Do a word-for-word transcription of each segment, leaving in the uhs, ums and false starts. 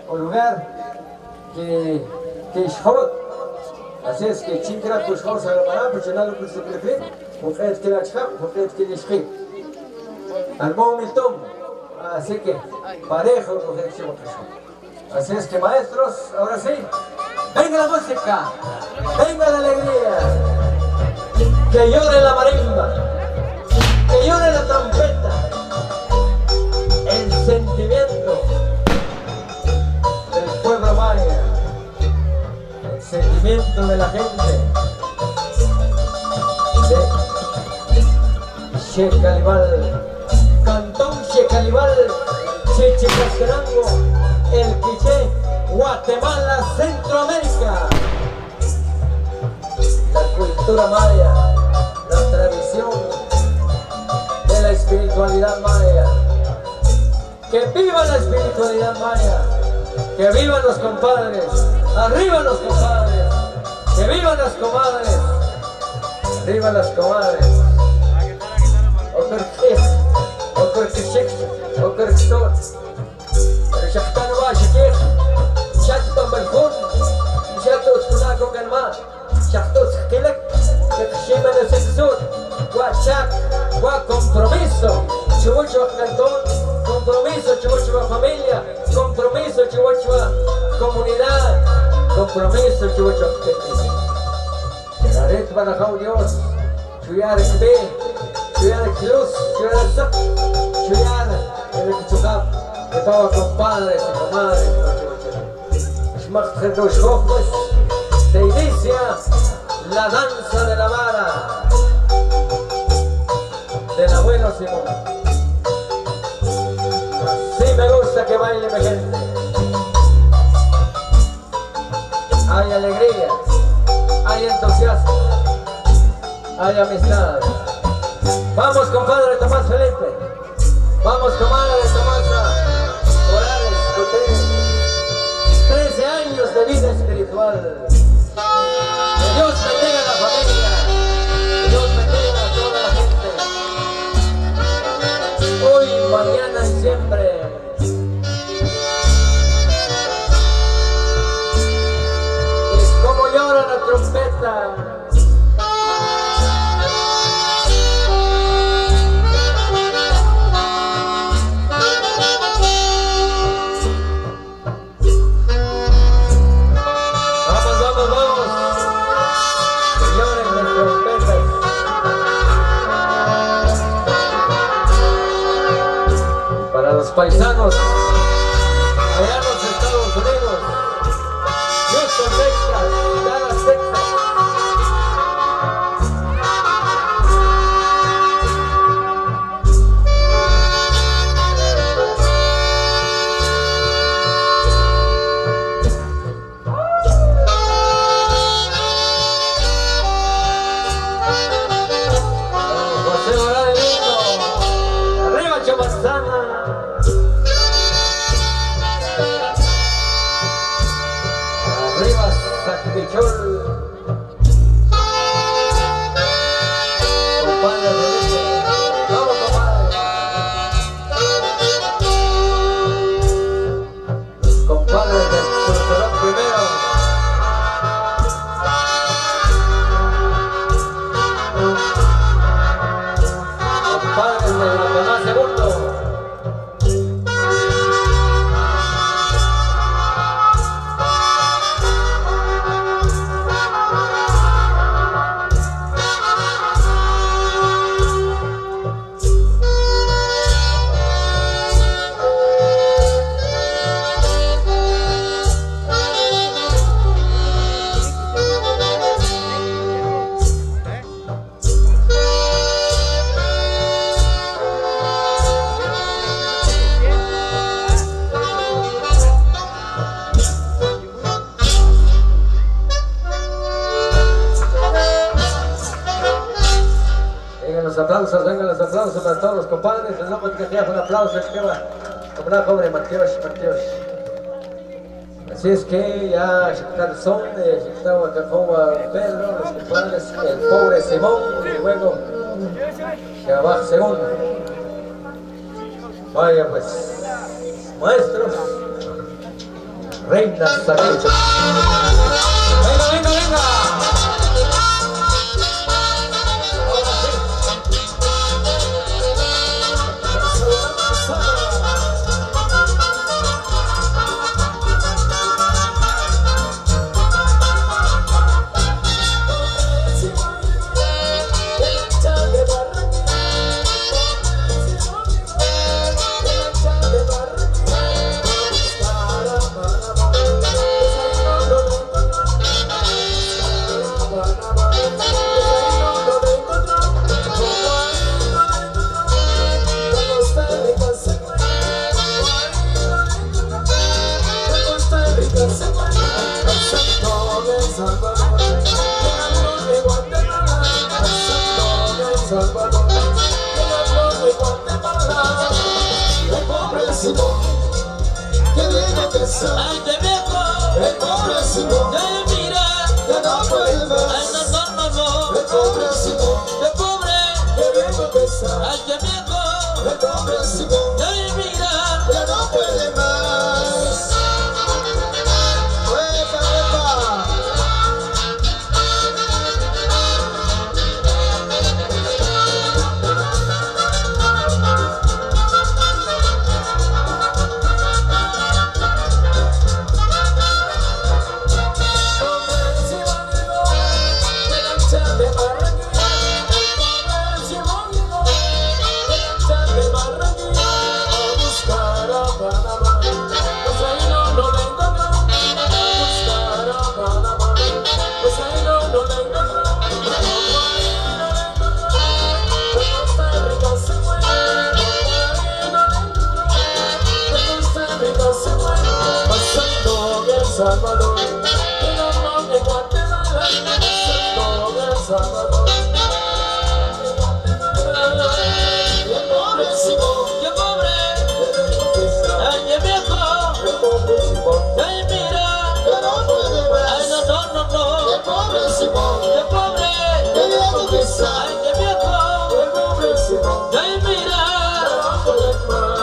un lugar que que es hot. Así es que chinkra pues hot se lo para pues no lo puedo creer. Un fred que la chica, un fred que le escribe. Al momento, así que parejo con el chico. Así es que maestros, ahora sí, venga la música, venga la alegría, que llore la marimba, que llore la trompeta, el sentimiento del pueblo maya, el sentimiento de la gente de Xecalibal, Cantón Xecalibal, Chichicastenango, el Quiché, Guatemala, Centroamérica. La cultura maya, la tradición de la espiritualidad maya. Que viva la espiritualidad maya, que vivan los compadres, arriba los compadres, que vivan las comadres, arriba las comadres. Okerkis, Okerkishik, Okerkisot. شختان واشكيخ شاتو بالكون شاتو تكوناكو كلمة شختو سكيلك كتخشيما نسكسون وشاك وكompromiso chihuachua cantón compromiso chihuachua familia compromiso chihuachua comunidad compromiso chihuachua ret barajao Dios chuyar kbe chuyar klus chuyar sak chuyar el kichukap de todos compadres y comadres, se inicia la danza de la vara del abuelo Simón. Así me gusta que baile mi gente. Hay alegría, hay entusiasmo, hay amistad. Vamos, compadre Tomás Felipe. Vamos, comadre Tomasa. trece años de vida espiritual. Que Dios bendiga a la familia. Que Dios bendiga a toda la gente. Hoy, mañana y siempre. Es como llora la trompeta. Paisanos allá en los Estados Unidos, Houston, Texas, Dallas, Texas. José Morales Lindo, arriba Chamatzana. Arriba Sacudichol, compadre de leche, vamos compadre, los compadres del Sultanón primero, compadres de la Canal segundo. Los aplausos, vengan los aplausos para todos los compadres. El loco que te hace un aplauso, es que va como una pobre Martiosh, Martiosh. Así es que ya está el son de Xictagua Cajoba Pedro, los compadres, el pobre Simón y luego Shabaj segundo. Vaya pues, maestros, reina sagrada. Venga, venga, venga. Ay, te viejo, el pobre Simón, de mira, ya no puede más. Ay, no, no, no, no, el pobre Simón, de pobre, que viejo que está. Ay, te viejo, el pobre Simón, de mira, ya no puede más. ¡Epa, epa! Salvador, en honor de Guatemala, pasando El Salvador, de Guatemala. Y el pobre Simón, y el pobre, ay, el viejo, el pobre Simón, ay, mira, que no puede más. Ay, no, no, no, no, el pobre Simón, el pobre, el viejo que está. Ay, el viejo, el pobre Simón, ay, mira, que no puede más.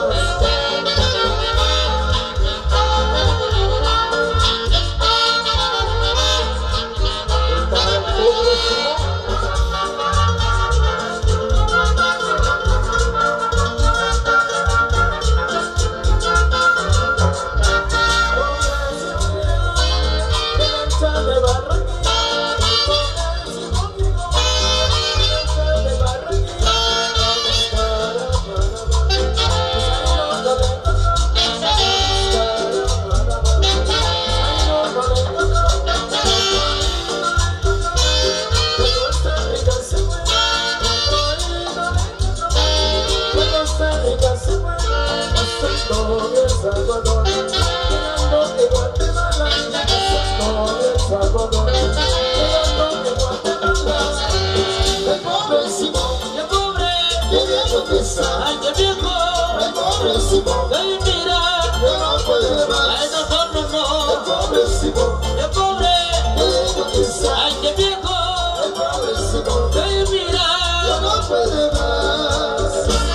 Ay, qué viejo, el pobre Simón, ay, mira, que no puede más. Ay, no, no, no, no, el pobre Simón, el pobre, ay, qué viejo, el pobre Simón, ay, mira, que no puede más.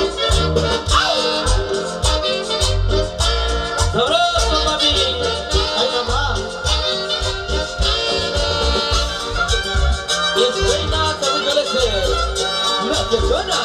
Sabroso, mami, ay, mamá, y es reina también le dice, la que suena.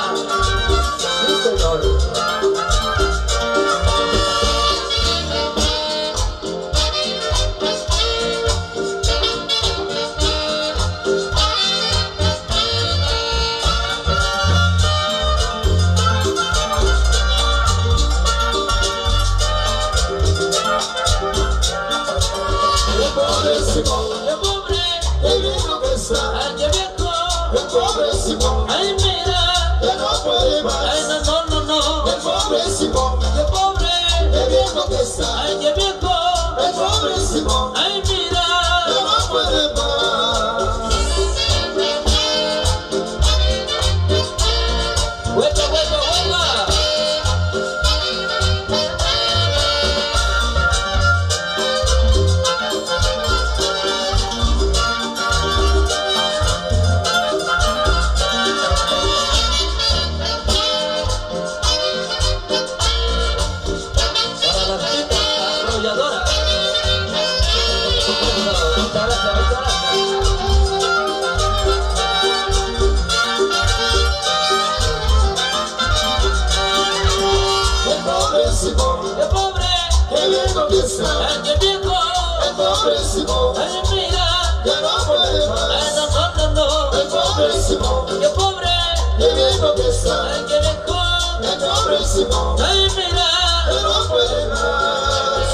viejo que está, el que viejo, el pobre Simón, ay mira, ya no puede ay más. no, no, no, no, El pobre Simón, qué pobre, el viejo que está, el que viejo, el pobre Simón, ay mira. ya no puede más.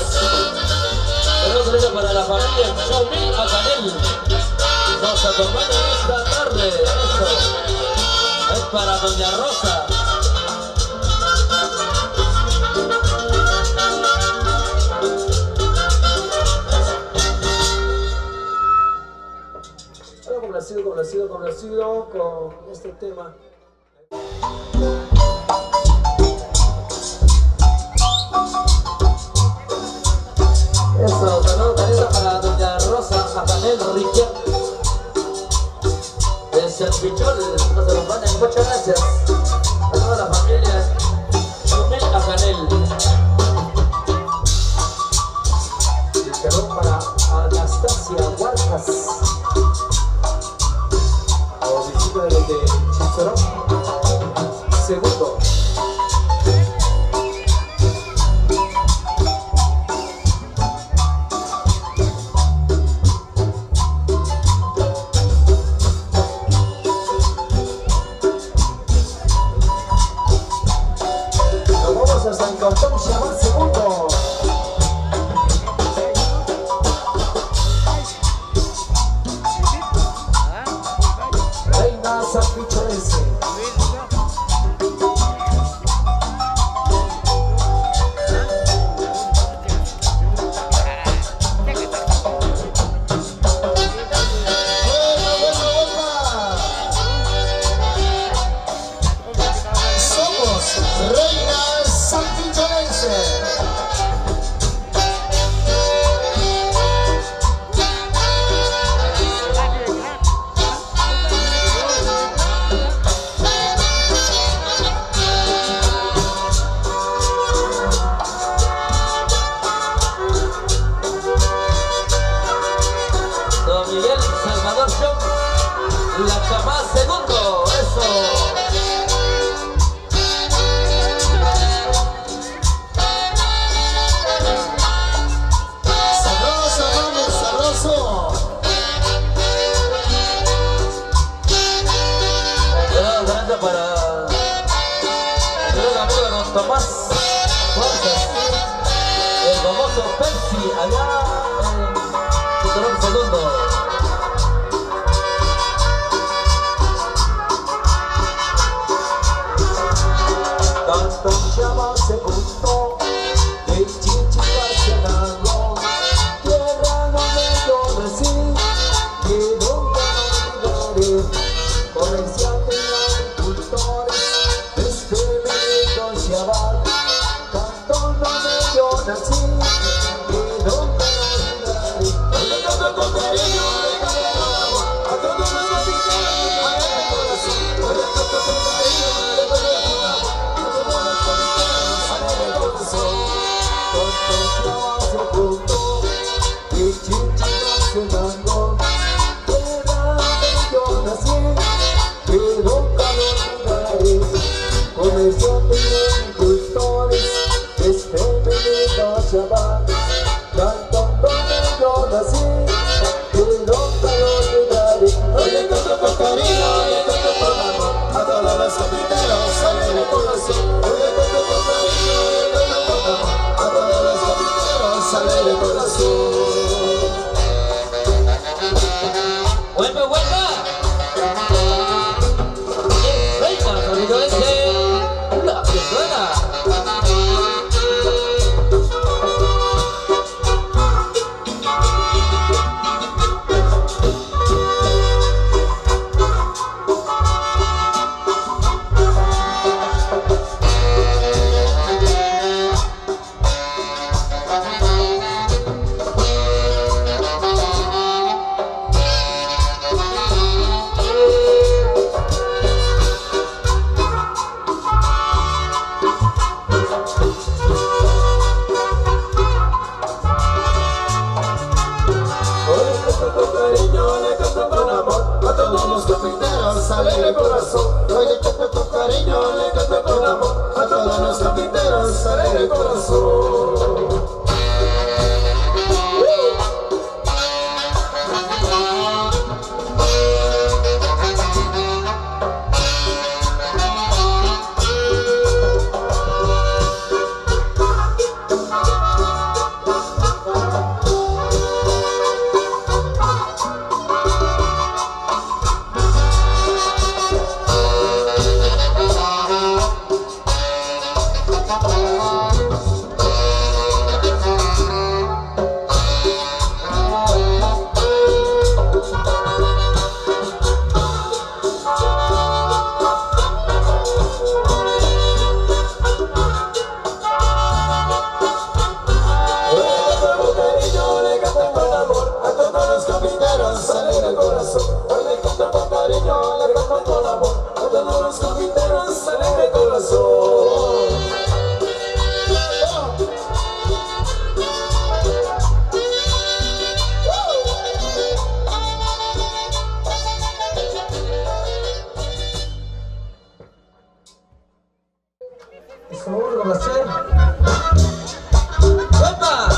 Un saludo para la familia Xiaoming Acanel. Nos acompañan esta tarde. Eso es para Doña Rosa. Bueno, complacido, complacido, complacido con este tema. Eso, saludo cariño para Doña Rosa Acanel Riquet de San Pichol. Nos acompañan, muchas gracias a toda la familia Xiaoming Acanel. El saludo para Anastasia Huarcas, a visita de los de Chinchorón. Segundo. San Cantón Chaval segundo. Reina San Picholense. Don Miguel Salvador Show, la Chamás segundo, eso. Sabroso, vamos, sabroso. Bueno, gracias para el gran amigo don Tomás Fuerzas, el famoso Pepsi, allá en Chitorón segundo. Cantón Chaval segundo. De Chichicastenango, tierra donde yo nací, que nunca olvidaré. Comerciantes y agricultores, desde mi lindo Chaval. Cantón donde yo nací, que nunca olvidaré. Hoy le canto con cariño, le canto con amor, a todos los capitanes, a el corazón. Hoy le canto con cariño, le canto con amor, a todos los capitanes, a el corazón. Cantón Chaval segundo, de Chichicastenango, tierra donde yo nací, que nunca lo olvidaré. Comerciantes y agricultores, desde mi lindo Chaval. Cantón donde yo nací, que nunca lo olvidaré. Hoy le canto con cariño, le canto con amor, a todos los capiteros sale del corazón. Hoy le canto con cariño, le canto con amor, a todos los capiteros sale del corazón. ¡Vuelve, vuelve! ¡Reina, sonido ese! ¡La que suena! sale del corazón. Hoy le canto con cariño, le canto con amor. A todos los capiteros sale del corazón. compa.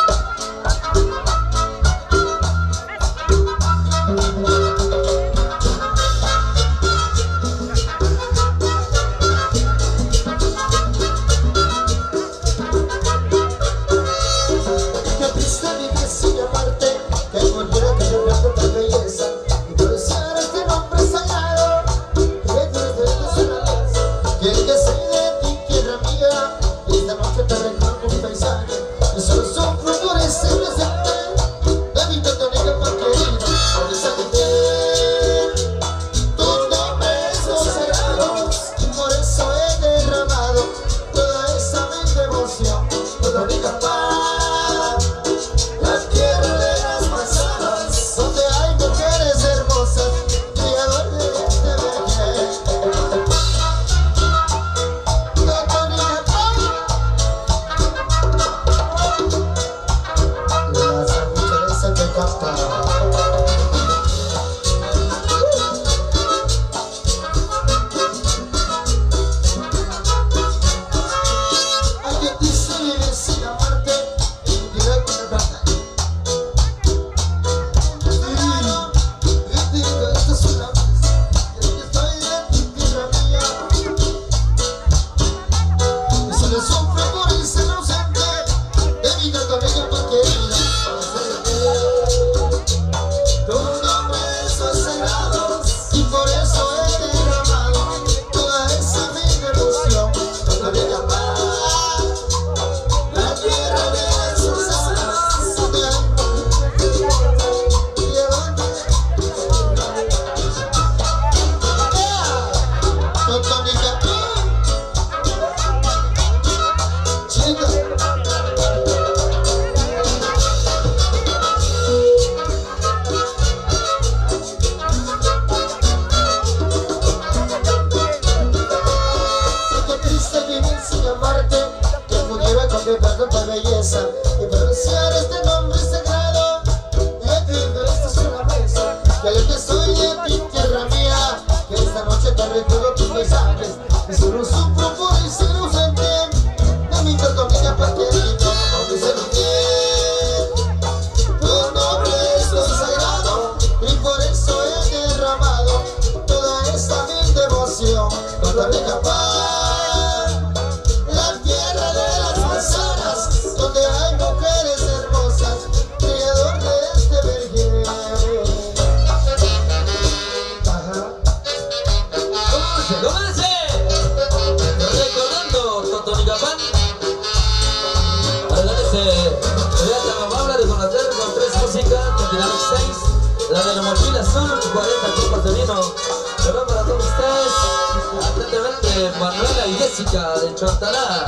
La de la mochila azul, cuarenta copas de vino. Se va para todos ustedes. Atentamente, Manuela y Jessica de Chontalá.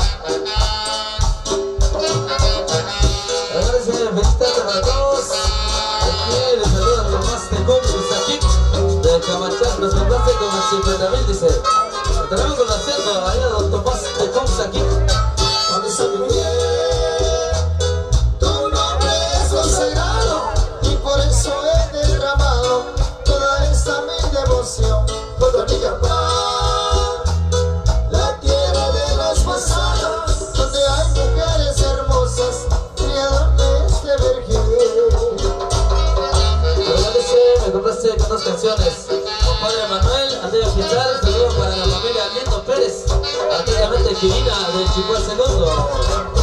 Agradece, felicitarte para todos. Aquí les saluda Tomás de Combus aquí de Camachán. Nos complace con el cincuenta mil, dice. Estaremos conociendo ahí a don Tomás de Combus aquí. Tu nombre es consagrado y por eso he derramado toda esta mi devoción por tu amiga paz, la tierra de los pasados, donde hay mujeres hermosas, criador de este vergel. Agradece, me complace con dos canciones. Compadre Manuel, Andrea Quintal, saludo para la familia Liendo Pérez. Atentamente, Quirina del Chico Segundo.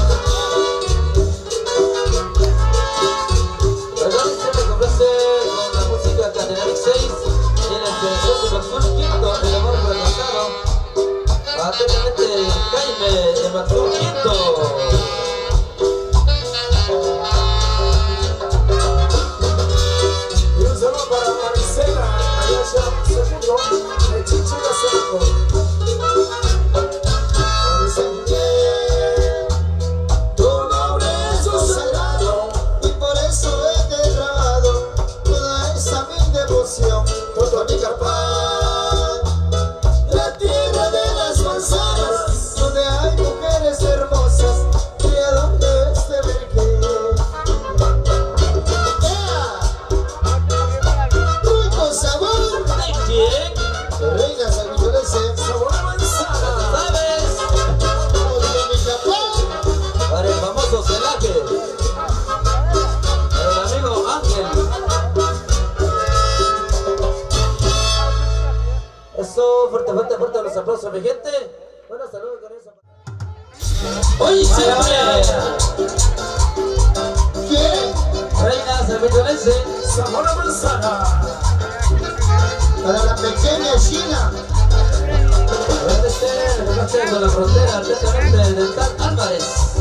El amor fracasado. Atentamente, Jaime de Martín Quinto. Y un saludo para Maricela, allá segundo, de Chichiga Segundo. los aplausos, mi gente. Bueno, saludos con eso. Hoy siempre. ¿Quién? Reina Servitulense. Zamora Manzana. Para la pequeña China. Este, con la frontera, atentamente, Dental Álvarez.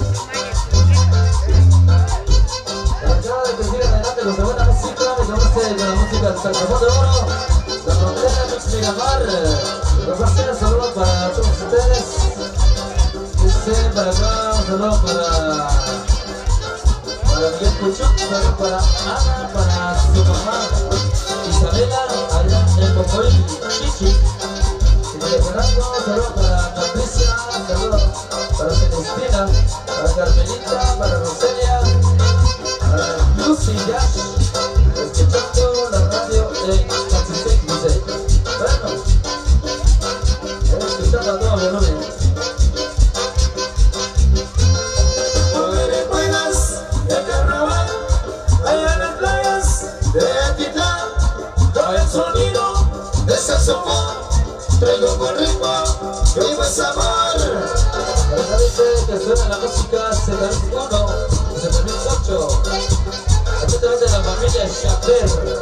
Acaba de que sigan adelante con la buena música, me conoce con la música del saxofón de oro. La frontera Mix Miramar. Los va a hacer saludos para todos ustedes. Dice para acá, un saludo para para Miguel Puchón, un saludo para Ana, para su mamá Isabela, allá en Pocoy, Chichi. Fernando, saludos para Patricia, saludos para Celestina, para Carmelita, para Roselia, para Lucy Yash, escuchando la radio de Caxitec, dice. Bueno, escuchando a todo volumen. Mujeres buenas de carnaval, allá en las playas de Atitlán, con el sonido de saxofón. Traigo con ritmo y buen sabor. Acá dice que suena la música setenta y uno y setenta y ocho. Atentamente la familia Chaper.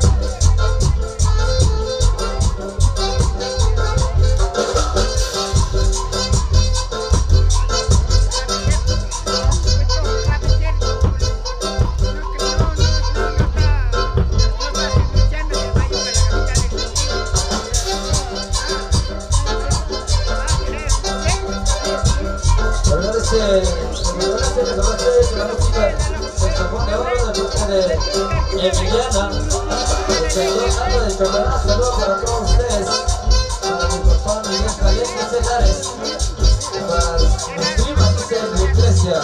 Emiliana, el señor Ando de Chocolate, saludos para todos ustedes, para mi papá Miguel Javier Celares, para mi prima dice Lucrecia,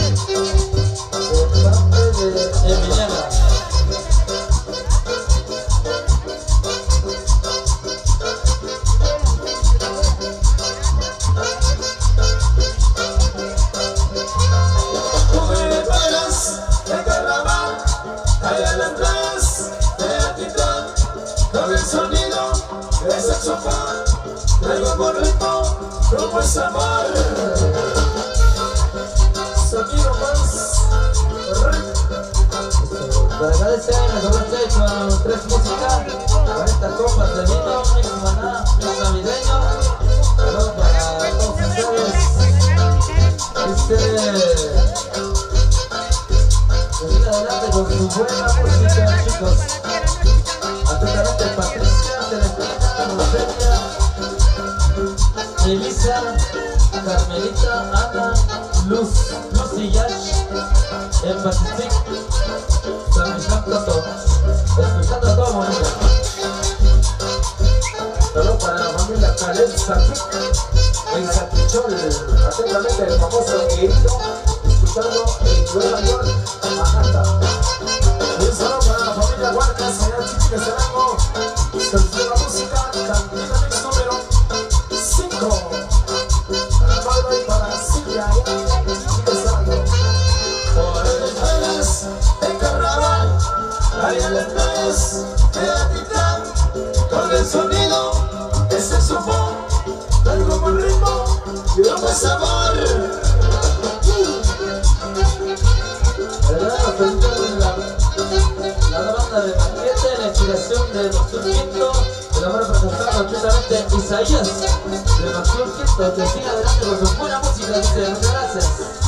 de parte de Emiliana. Mujeres buenas de carnaval, allá en las playas de Atitlán, con el sonido de saxofón. Traigo con ritmo, con buen sabor. Sonido más Para acá de este año, con tres músicas, cuarenta copas de vino, mix maná, mix navideño. Saludos para todos ustedes. Dice, seguir adelante con su buena música, chicos. Atentamente Patricia, Celestina, Roselia, Elisa, Carmelita, Ana, Luz, Lucy Yash, en Pacific, transmisión Toto, escuchando a todo el mundo. Saludos para la familia Caleb Saquic, en Saquichol, atentamente el famoso Guerrito, escuchando en Nueva York, Manhattan. Y un saludo para la familia Huarcas, allá en Chichicastenango, selecciona la música, Cantina Mix número cinco. Para Pablo y para Silvia, allá en Chichicastenango. Mujeres buenas de carnaval, allá en las playas de Atitlán, con el sonido de saxofón. Traigo con ritmo y un buen sabor. La, la banda de Maquete, la inspiración de Maxur Quinto, de la banda presentando atentamente Isaías de Maxur Quinto, que siga adelante con su buena música, dice, muchas gracias.